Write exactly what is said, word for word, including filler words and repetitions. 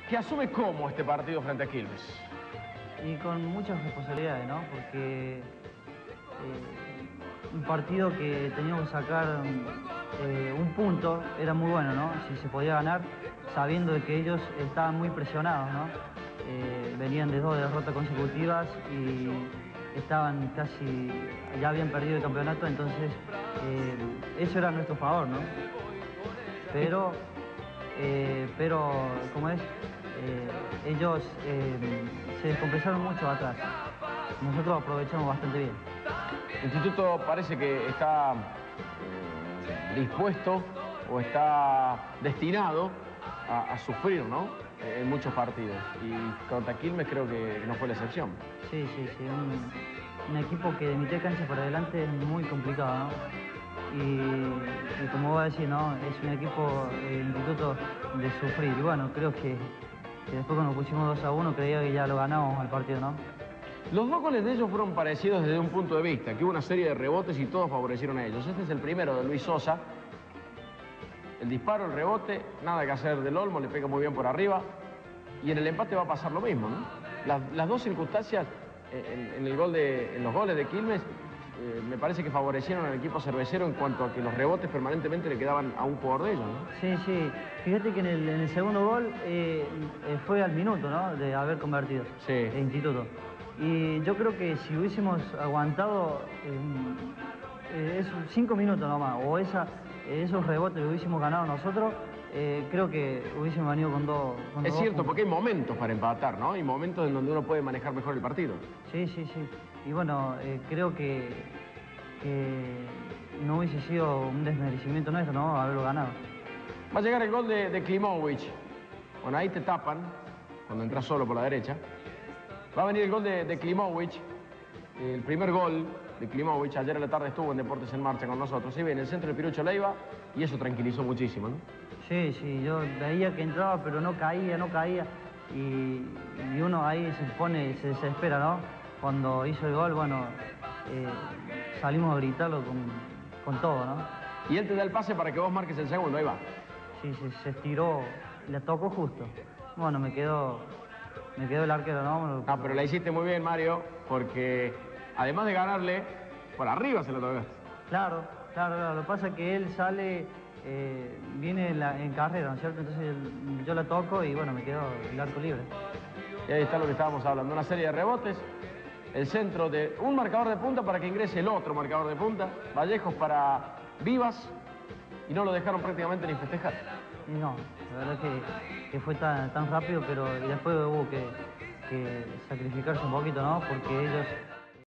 ¿Que asume cómo este partido frente a Quilmes? Y con muchas responsabilidades, ¿no? Porque eh, un partido que teníamos que sacar eh, un punto era muy bueno, ¿no? Si se podía ganar, sabiendo de que ellos estaban muy presionados, ¿no? Eh, venían de dos derrotas consecutivas y estaban casi, ya habían perdido el campeonato, entonces eh, eso era a nuestro favor, ¿no? Pero, eh, pero, ¿cómo es? Eh, ellos eh, se descompensaron mucho atrás. Nosotros aprovechamos bastante bien. El Instituto parece que está eh, dispuesto o está destinado a, a sufrir, ¿no? En muchos partidos. Y contra Quilmes creo que no fue la excepción. Sí, sí, sí. Un, un equipo que de mitad de cancha para adelante es muy complicado, ¿no? Y, y como voy a decir, ¿no? Es un equipo, el Instituto, de sufrir. Y bueno, creo que, que después cuando pusimos dos a uno creía que ya lo ganamos al partido, ¿no? Los dos goles de ellos fueron parecidos desde un punto de vista, que hubo una serie de rebotes y todos favorecieron a ellos. Este es el primero de Luis Sosa. El disparo, el rebote, nada que hacer del Olmo, le pega muy bien por arriba. Y en el empate va a pasar lo mismo, ¿no? Las, las dos circunstancias en, en, el gol de, en los goles de Quilmes eh, me parece que favorecieron al equipo cervecero en cuanto a que los rebotes permanentemente le quedaban a un jugador de ellos, ¿no? Sí, sí. Fíjate que en el, en el segundo gol eh, eh, fue al minuto, ¿no? De haber convertido. Sí. El Instituto. Y yo creo que si hubiésemos aguantado eh, esos cinco minutos nomás, o esa, esos rebotes lo hubiésemos ganado nosotros, eh, creo que hubiésemos venido con dos. Con es dos cierto, puntos. porque hay momentos para empatar, ¿no? Hay momentos en donde uno puede manejar mejor el partido. Sí, sí, sí. Y bueno, eh, creo que, que no hubiese sido un desmerecimiento nuestro, ¿no? Haberlo ganado. Va a llegar el gol de, de Klimovic. Bueno, ahí te tapan, cuando entras solo por la derecha. Va a venir el gol de, de Klimovic, el primer gol de Klimovic. Ayer a la tarde estuvo en Deportes en Marcha con nosotros. Y ve en el centro del Pirucho Leiva y eso tranquilizó muchísimo, ¿no? Sí, sí, yo veía que entraba, pero no caía, no caía. Y, y uno ahí se pone, se desespera, ¿no? Cuando hizo el gol, bueno, eh, salimos a gritarlo con, con todo, ¿no? Y él te da el pase para que vos marques el segundo, ahí va. Sí, sí, se estiró, le tocó justo. Bueno, me quedó, me quedó el arquero, ¿no? Ah, pero la hiciste muy bien, Mario, porque además de ganarle, por arriba se lo tocaste. Claro, claro, claro. Lo que pasa es que él sale, eh, viene en, la, en carrera, ¿no es cierto? Entonces el, yo la toco y bueno, me quedo el arco libre. Y ahí está lo que estábamos hablando, una serie de rebotes. El centro de un marcador de punta para que ingrese el otro marcador de punta. Vallejos para Vivas y no lo dejaron prácticamente ni festejar. Y no, la verdad que, que fue tan, tan rápido, pero y después hubo que, que sacrificarse un poquito, ¿no? Porque ellos